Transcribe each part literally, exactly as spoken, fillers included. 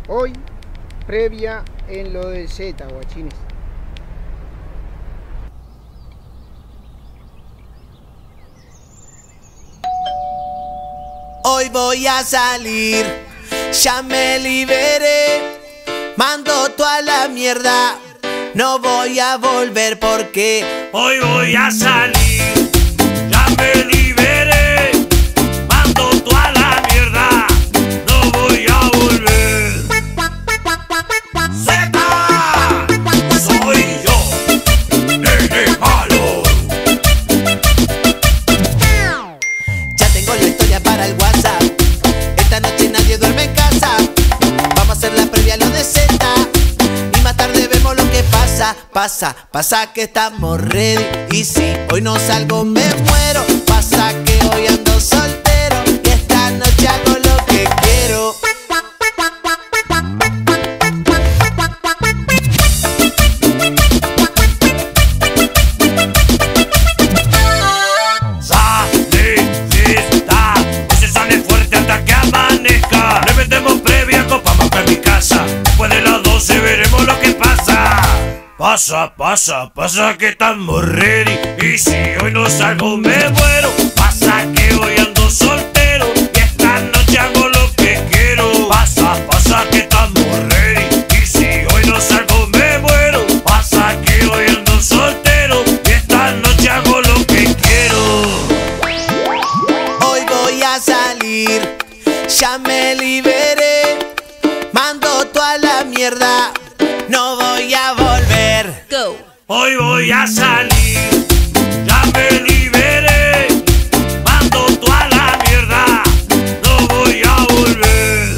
Hoy, previa en lo de Z, guachines. Hoy voy a salir, ya me liberé, mando toda la mierda, no voy a volver porque hoy voy a salir, ya me liberé, mando toda la mierda, no voy a volver. ¡Zeta! Soy yo, nene malo. Ya tengo la historia para el WhatsApp. Esta noche nadie duerme en casa. Vamos a hacer la previa a lo de Z. Y más tarde vemos lo que pasa. Pasa, pasa que estamos ready. Y si hoy no salgo me muero. Pasa que hoy ando soltero. Y esta noche hago lo que quiero. Veremos lo que pasa. Pasa, pasa, pasa que estamos ready. Y si hoy no salgo me muero. Pasa que hoy ando soltero. Y esta noche hago lo que quiero. Pasa, pasa que estamos ready. Y si hoy no salgo me muero. Pasa que hoy ando soltero. Y esta noche hago lo que quiero. Hoy voy a salir, ya me liberé, mando toda la mierda, no voy a volver. Go. Hoy voy a salir, ya me liberé, mando toda la mierda, no voy a volver.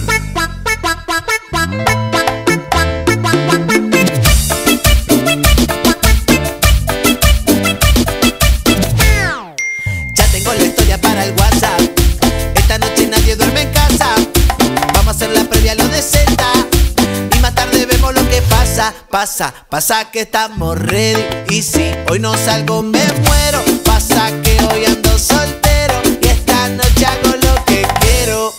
Ya tengo la historia para el WhatsApp. Esta noche nadie duerme en casa. Vamos a hacer la previa a lo de Z. Y más tarde vemos lo que pasa. Pasa, pasa que estamos ready. Y si hoy no salgo me muero. Pasa que hoy ando soltero. Y esta noche hago lo que quiero.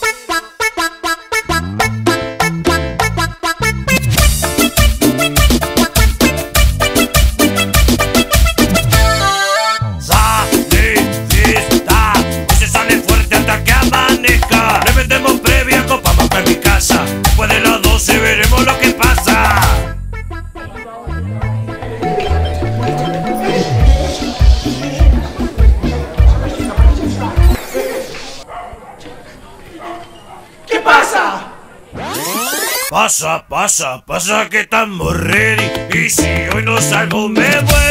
Sale fiesta, y se sale fuerte hasta que amanezca. Le metemos previa copa más para mi casa. Después de las doce veremos lo que pasa. ¿Qué pasa? Pasa, pasa, pasa que estamos ready. Y si hoy no salgo me muero.